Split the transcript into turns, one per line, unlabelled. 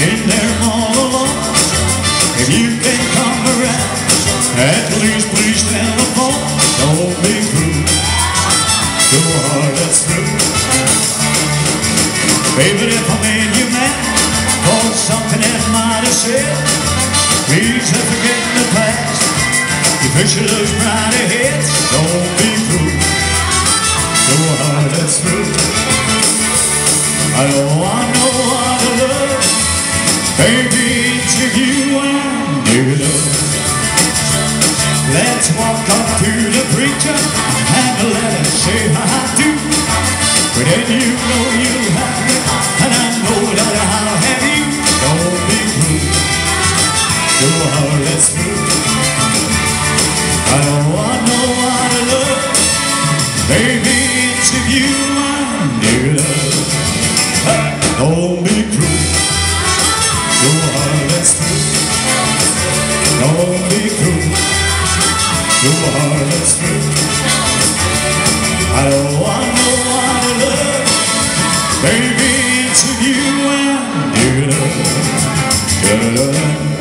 in there all alone. If you can come around, at least please telephone. Don't be cruel to a heart that's through. Baby, if I made you mad for something that might have said, please forget the past. You picture those bright ahead. Don't be cruel to a heart that's through. I know how to love. Baby, it's you and you love. Let's walk up to the preacher and let him say I do. But then you know you have me, and I know that I'll have you. Don't be cruel to a heart that's through. I know how to love. Baby, it's you and you love. Don't be cruel to a heart that's through. Don't be cruel to a heart that's through. I know how to love. Baby, it's you and you love.